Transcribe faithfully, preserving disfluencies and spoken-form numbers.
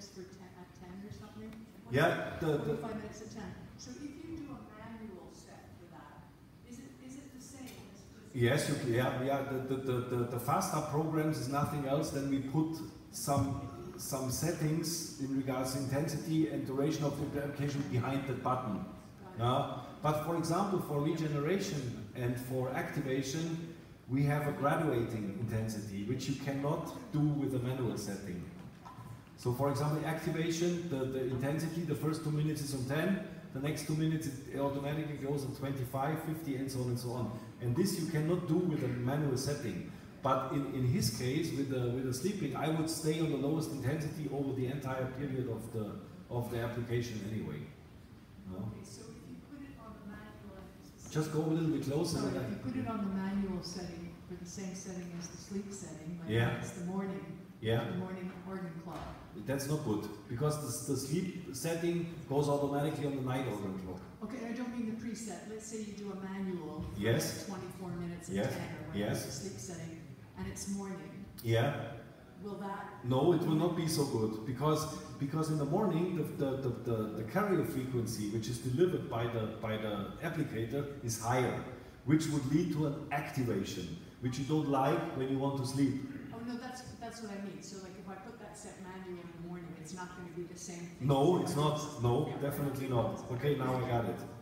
minutes for ten, at ten or something? Yeah, the, the forty-five minutes at ten. So if you do a manual set for that, is it is it the same as just yes, you, yeah, yeah. The, the, the, the, the FastStart programs is nothing else than we put some some settings in regards to intensity and duration of the application behind that button. Uh, but for example, for regeneration and for activation, we have a graduating intensity, which you cannot do with a manual setting. So for example, activation, the, the intensity, the first two minutes is on ten, the next two minutes it automatically goes on twenty-five, fifty, and so on and so on. And this you cannot do with a manual setting. But in, in his case, with the, with the sleeping, I would stay on the lowest intensity over the entire period of the, of the application anyway. No? Okay, so if you put it on the manual, Just go a little bit closer. so if you put it on the manual setting for the same setting as the sleep setting, like Yeah. it's the morning, Yeah. the morning organ clock. That's not good, because the, the sleep setting goes automatically on the night organ clock. Okay, I don't mean the preset. Let's say you do a manual for Yes. twenty-four minutes at Yes. ten or whatever Yes. the sleep setting, and it's morning. Yeah. Will that? No, it will not be so good, because because in the morning the, the, the, the, the carrier frequency which is delivered by the by the applicator is higher, which would lead to an activation, which you don't like when you want to sleep. Oh no, that's that's what I mean. So like if I put that set manual in the morning, it's not going to be the same thing. No, it's not. No, definitely not. Okay, now I got it.